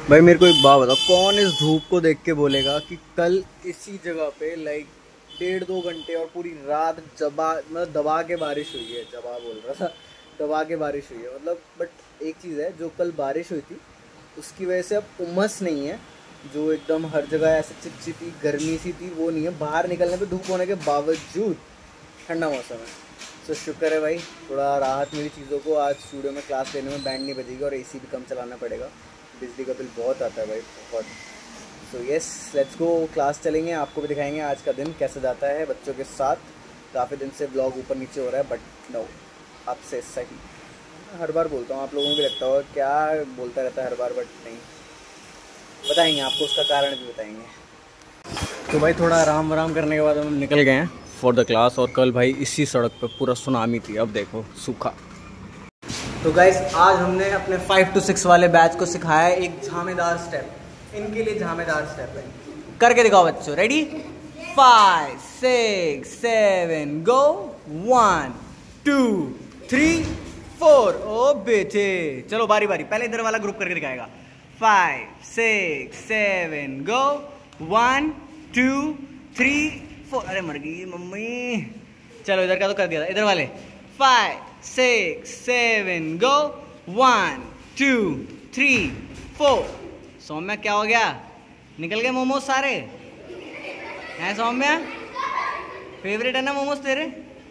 भाई मेरे को एक बात बताओ, कौन इस धूप को देख के बोलेगा कि कल इसी जगह पे लाइक 1.5-2 घंटे और पूरी रात दबा के बारिश हुई है। जबा बोल रहा था, दबा के बारिश हुई है मतलब। बट एक चीज़ है, जो कल बारिश हुई थी उसकी वजह से अब उमस नहीं है, जो एकदम हर जगह ऐसे चिपचिपी गर्मी सी थी वो नहीं है। बाहर निकलने पे धूप होने के बावजूद ठंडा मौसम है। तो शुक्र है भाई, थोड़ा राहत मिली चीज़ों को। आज स्टूडियो में क्लास लेने में बैंड नहीं बजेगी और एसी भी कम चलाना पड़ेगा, बिजली का बिल बहुत आता है भाई, बहुत। So yes, let's go, class चलेंगे, आपको भी दिखाएंगे आज का दिन कैसे जाता है बच्चों के साथ। काफ़ी दिन से ब्लॉग ऊपर नीचे हो रहा है, बट नो, आपसे सही। हर बार बोलता हूँ, आप लोगों को भी लगता होगा क्या बोलता रहता है हर बार, बट नहीं, बताएंगे आपको, उसका कारण भी बताएंगे। तो भाई थोड़ा आराम वाराम करने के बाद हम निकल गए हैं फॉर द क्लास। और कल भाई इसी सड़क पर पूरा सुनामी थी, अब देखो सूखा। तो गाइस आज हमने अपने 5 to 6 वाले बैच को सिखाया है एक झामेदार स्टेप। इनके लिए झामेदार स्टेप है, करके दिखाओ बच्चों। रेडी? 5 6 7 गो। 1 2 3 4। ओ बेटे चलो बारी बारी, पहले इधर वाला ग्रुप करके दिखाएगा। 5 6 7 गो। 1 2 3 4। अरे मर गई मम्मी। चलो इधर का तो कर दिया था, इधर वाले। 5 6 7 गो। 1 2 3 4। सौम्या क्या हो गया? निकल गए मोमोज सारे हैं सौम्या? फेवरेट है ना मोमोज तेरे?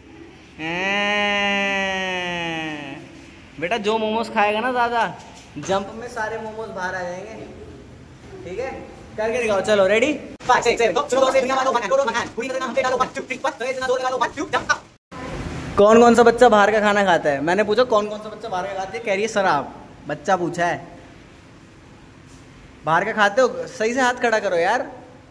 बेटा जो मोमोज खाएगा ना ज़्यादा, जंप में सारे मोमोज बाहर आ जाएंगे, ठीक है? करके दिखाओ, चलो रेडी? 5 6 7 गो। कौन कौन सा बच्चा बाहर का खाना खाता है? मैंने पूछा कौन कौन सा बच्चा बाहर का खाते है, कह रही है शराब। बच्चा पूछा है, बाहर का खाते हो? सही से हाथ खड़ा करो यार।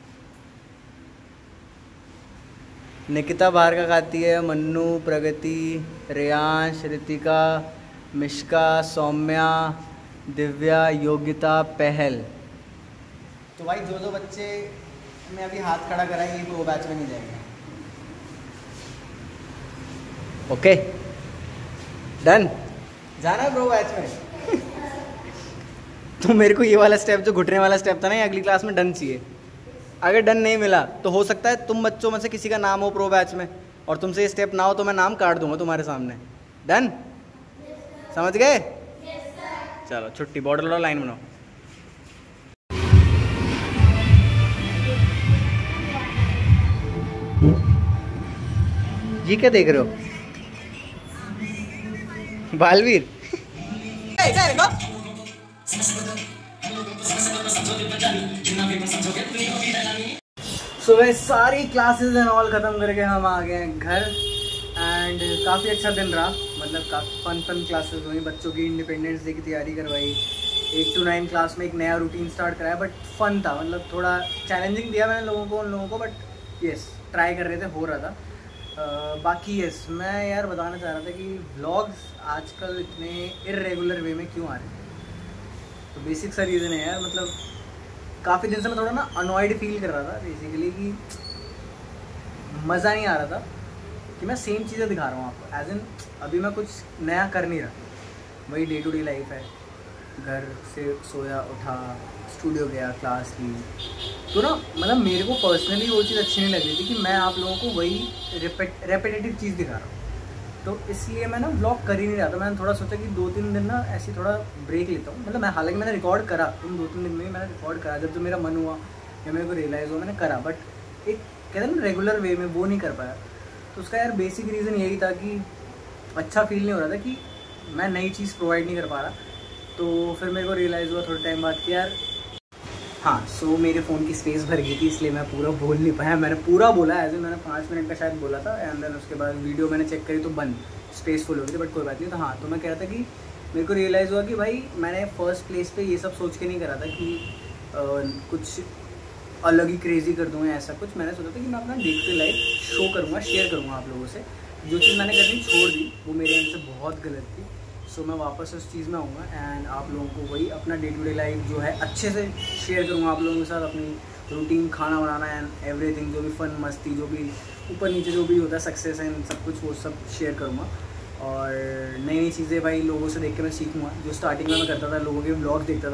निकिता बाहर का खाती है, मन्नू, प्रगति, रेयांश, रितिका, मिश्का, सौम्या, दिव्या, योगिता, पहल। तो भाई जो बच्चे ने अभी हाथ खड़ा करा है ये प्रो बैच में नहीं जाएंगे। ओके डन, जाना प्रो बैच में। तो मेरे को ये वाला स्टेप जो घुटने वाला स्टेप था ना, ये अगली क्लास में डन चाहिए। अगर डन नहीं मिला तो हो सकता है तुम बच्चों में से किसी का नाम हो प्रो बैच में और तुमसे ये स्टेप ना हो तो मैं नाम काट दूंगा तुम्हारे सामने। डन? समझ गए? चलो छुट्टी, बॉर्डर लो, लाइन बनाओ। ये क्या देख रहे हो बालवीर? सो वे सारी क्लासेस एंड ऑल ख़त्म करके हम आ गए हैं घर। एंड काफ़ी अच्छा दिन रहा, मतलब काफ़ी फन क्लासेस हुई। बच्चों की इंडिपेंडेंस डे की तैयारी करवाई, 8 to 9 क्लास में एक नया रूटीन स्टार्ट कराया। बट फन था, मतलब थोड़ा चैलेंजिंग दिया मैंने उन लोगों को, बट यस ट्राई कर रहे थे, हो रहा था। बाकी यस मैं यार बताना चाह रहा था कि व्लॉग्स आजकल इतने इर्रेगुलर वे में क्यों आ रहे हैं। तो बेसिक सा रीज़न है यार, मतलब काफ़ी दिन से मैं थोड़ा ना अनॉयड फील कर रहा था बेसिकली, कि मज़ा नहीं आ रहा था कि मैं सेम चीज़ें दिखा रहा हूँ आपको। एज इन अभी मैं कुछ नया कर नहीं रहा, वही डे टू डे लाइफ है। घर से सोया, उठा, स्टूडियो गया, क्लास की। तो ना मतलब मेरे को पर्सनली वो चीज़ अच्छी नहीं लग रही थी कि मैं आप लोगों को वही रेपिटेटिव चीज़ दिखा रहा हूँ। तो इसलिए मैं ना व्लॉग कर ही नहीं रहा था। मैंने थोड़ा सोचा कि 2-3 दिन ना ऐसे थोड़ा ब्रेक लेता हूँ। मतलब मैं हालांकि मैंने रिकॉर्ड करा, उन 2-3 दिन में मैंने रिकॉर्ड करा, जब जो मेरा मन हुआ या मेरे को रियलाइज़ हुआ मैंने करा। बट एक कहते हैं ना रेगुलर वे में वो नहीं कर पाया। तो उसका यार बेसिक रीज़न यही था कि अच्छा फील नहीं हो रहा था कि मैं नई चीज़ प्रोवाइड नहीं कर पा रहा। तो फिर मेरे को रियलाइज़ हुआ थोड़े टाइम बाद कि यार हाँ, सो मेरे फ़ोन की स्पेस भर गई थी, इसलिए मैं पूरा बोल नहीं पाया। मैंने पूरा बोला एज मैंने 5 मिनट का शायद बोला था, एंड देन उसके बाद वीडियो मैंने चेक करी तो बंद, स्पेस फुल हो गई थी। बट कोई बात नहीं। तो हाँ, तो मैं कह रहा था कि मेरे को रियलाइज़ हुआ कि भाई मैंने फर्स्ट प्लेस पे ये सब सोच के नहीं करा था कि कुछ अलग ही क्रेज़ी कर दूँ या ऐसा कुछ। मैंने सोचा था कि मैं अपना day to day life show करूँगा, शेयर करूँगा आप लोगों से। जो चीज़ मैंने करनी छोड़ दी वो मेरे एंड से बहुत गलत थी। सो मैं वापस उस चीज़ में आऊँगा एंड आप लोगों को वही अपना डे टू डे लाइफ जो है अच्छे से शेयर करूँगा आप लोगों के साथ। अपनी रूटीन, खाना बनाना एंड एवरीथिंग, जो भी फन मस्ती, जो भी ऊपर नीचे जो भी होता है, सक्सेस एंड सब कुछ, वो सब शेयर करूँगा। और नई नई चीज़ें भाई लोगों से देख के मैं सीखूँगा। जो स्टार्टिंग में मैं करता था, लोगों के व्लॉग देखता था,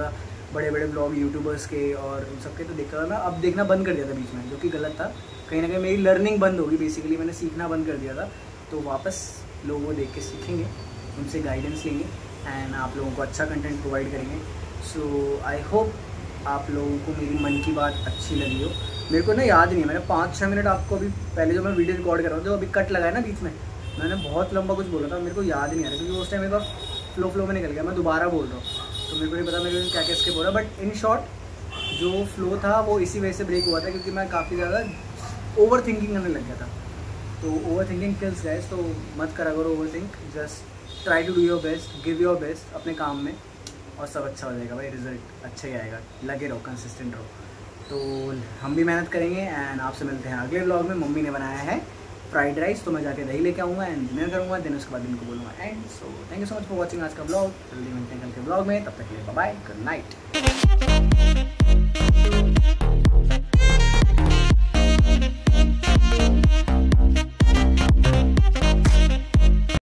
बड़े बड़े ब्लॉग यूट्यूबर्स के और उन सब के, तो देखता था मैं। अब देखना बंद कर दिया था बीच में, जो कि गलत था। कहीं ना कहीं मेरी लर्निंग बंद होगी, बेसिकली मैंने सीखना बंद कर दिया था। तो वापस लोगों को देख के सीखेंगे, उनसे गाइडेंस लेंगे एंड आप लोगों को अच्छा कंटेंट प्रोवाइड करेंगे। सो आई होप आप लोगों को मेरी मन की बात अच्छी लगी हो। मेरे को ना याद नहीं है, मैंने 5-6 मिनट आपको अभी पहले जो मैं वीडियो रिकॉर्ड कर रहा हूँ, जो अभी कट लगा है ना बीच में, मैंने बहुत लंबा कुछ बोला था, मेरे को याद नहीं आ रहा क्योंकि उस टाइम मेरे पास फ्लो में निकल गया। मैं दोबारा बोल रहा हूँ तो मेरे को नहीं पता मेरे क्या क्या इसके बोला, बट इन शॉर्ट जो फ्लो था वो इसी वजह से ब्रेक हुआ था क्योंकि मैं काफ़ी ज़्यादा ओवर थिंकिंग करने लग गया था। तो ओवर थिंकिंग किल्स गाइस, तो मत करा करो overthink, just try to do your best, give your best अपने काम में और सब अच्छा हो जाएगा भाई, रिजल्ट अच्छा ही आएगा। लगे रहो, कंसिस्टेंट रहो। तो हम भी मेहनत करेंगे एंड आपसे मिलते हैं अगले व्लॉग में। मम्मी ने बनाया है फ्राइड राइस, तो मैं जाके दही लेके आऊँगा एंड डिनर करूँगा, देन उसके बाद इनको बोलूँगा end. So thank you so much for watching आज का ब्लॉग। जल्दी मिलते हैं कल के ब्लॉग में, तब तक के लिए बाय बाय, गुड नाइट।